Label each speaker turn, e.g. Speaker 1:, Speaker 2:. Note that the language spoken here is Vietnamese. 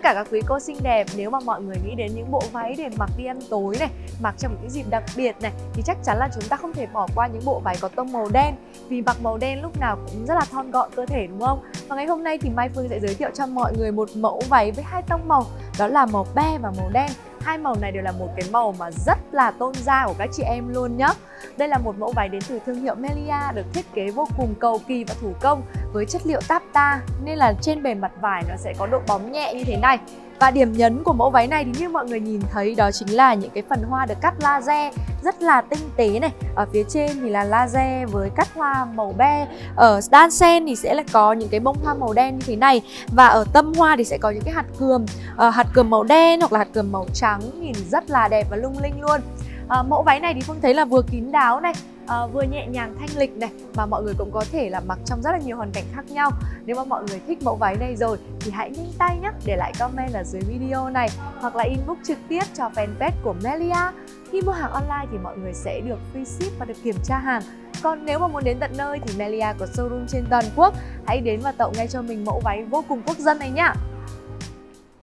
Speaker 1: cả các quý cô xinh đẹp, nếu mà mọi người nghĩ đến những bộ váy để mặc đi ăn tối này, mặc trong những dịp đặc biệt này, thì chắc chắn là chúng ta không thể bỏ qua những bộ váy có tông màu đen. Vì mặc màu đen lúc nào cũng rất là thon gọn cơ thể, đúng không? Và ngày hôm nay thì Mai Phương sẽ giới thiệu cho mọi người một mẫu váy với 2 tông màu, đó là màu be và màu đen. Hai màu này đều là một cái màu mà rất là tôn da của các chị em luôn nhá. Đây là một mẫu váy đến từ thương hiệu Melia, được thiết kế vô cùng cầu kỳ và thủ công với chất liệu taffeta, nên là trên bề mặt vải nó sẽ có độ bóng nhẹ như thế này. Và điểm nhấn của mẫu váy này thì như mọi người nhìn thấy đó chính là những cái phần hoa được cắt laser rất là tinh tế này. Ở phía trên thì là laser với cắt hoa màu be. Ở đan sen thì sẽ là có những cái bông hoa màu đen như thế này. Và ở tâm hoa thì sẽ có những cái hạt cườm màu đen hoặc là hạt cườm màu trắng, nhìn rất là đẹp và lung linh luôn. Mẫu váy này thì Phương thấy là vừa kín đáo này, vừa nhẹ nhàng thanh lịch này, mà mọi người cũng có thể là mặc trong rất là nhiều hoàn cảnh khác nhau. Nếu mà mọi người thích mẫu váy này rồi thì hãy nhanh tay nhé, để lại comment ở dưới video này hoặc là inbox trực tiếp cho fanpage của Melia. Khi mua hàng online thì mọi người sẽ được free ship và được kiểm tra hàng. Còn nếu mà muốn đến tận nơi thì Melia có showroom trên toàn quốc. Hãy đến và tậu ngay cho mình mẫu váy vô cùng quốc dân này nhá.